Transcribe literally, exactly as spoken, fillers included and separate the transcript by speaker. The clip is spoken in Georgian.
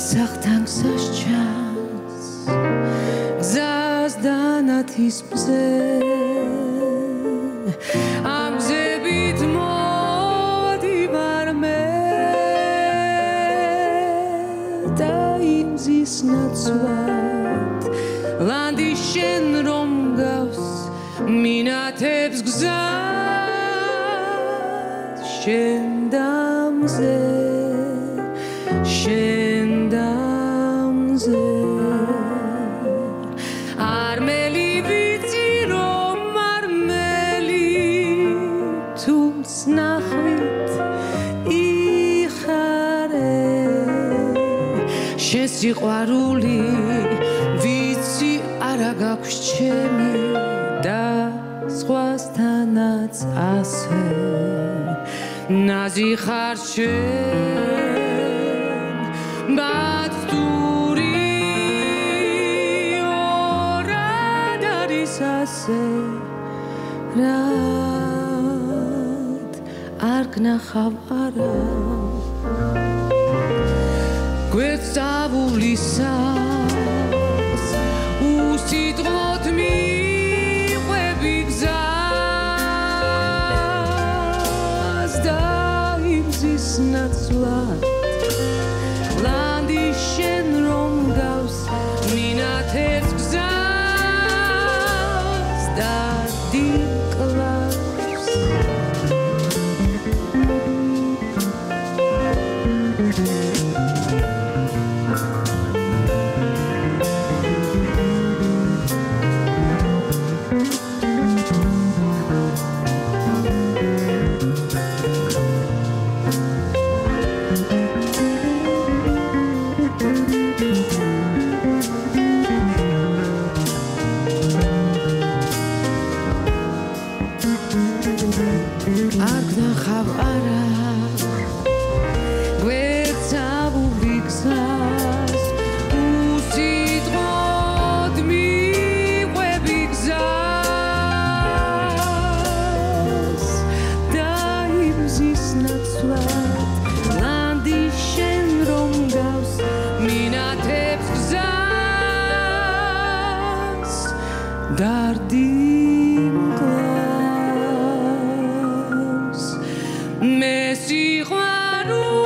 Speaker 1: Sachtang saschans Zaz danatis mze Amzebit modi varme Daim zis natsvat Landi shen rom gavs Minatevs gzat Shen damze Shen damze Armeli vitzi rom armeli Tums nachvit ichare Shen siqvaruli vitzi ara gaქვს chemi Da სხვასთანაც ასე ნაზი ხარ შენ ბაცური ორად არის ასე რად არ გნახავ არა გვერდსავულისას უსიტყვოდ მიყვები გზას დაიმზის ნაცვლად ლანდი შენ რომ გავს მინათებს გზას და დიკლავს არ გნახავ არა გვერდსავული გზას უსიტყვოდ მიყვები გზას დაიმზის ნაცვლად ლანდი შენ რომ გავს მინათებს გზას დარდი მე სიყვარული